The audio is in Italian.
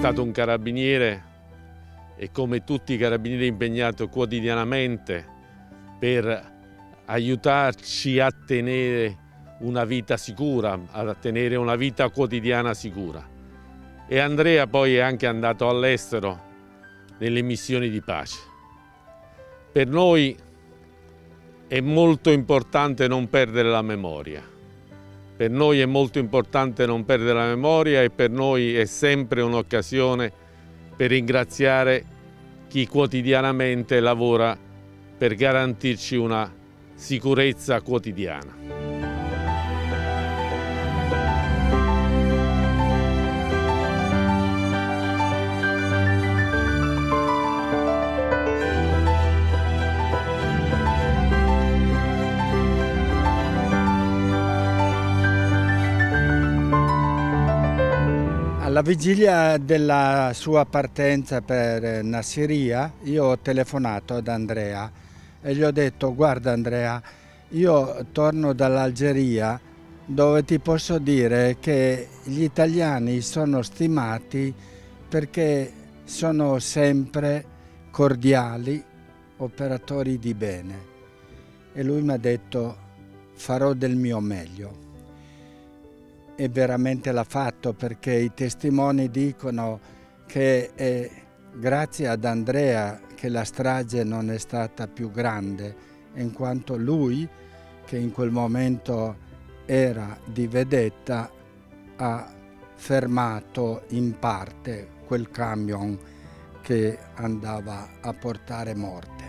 stato un carabiniere e come tutti i carabinieri impegnato quotidianamente per aiutarci a tenere una vita sicura, a tenere una vita quotidiana sicura. E Andrea poi è anche andato all'estero nelle missioni di pace. Per noi è molto importante non perdere la memoria. Per noi è molto importante non perdere la memoria e per noi è sempre un'occasione per ringraziare chi quotidianamente lavora per garantirci una sicurezza quotidiana. Alla vigilia della sua partenza per Nassiriya, io ho telefonato ad Andrea e gli ho detto: guarda Andrea, io torno dall'Algeria dove ti posso dire che gli italiani sono stimati perché sono sempre cordiali, operatori di bene. E lui mi ha detto: farò del mio meglio. E veramente l'ha fatto, perché i testimoni dicono che è grazie ad Andrea che la strage non è stata più grande, in quanto lui, che in quel momento era di vedetta, ha fermato in parte quel camion che andava a portare morte.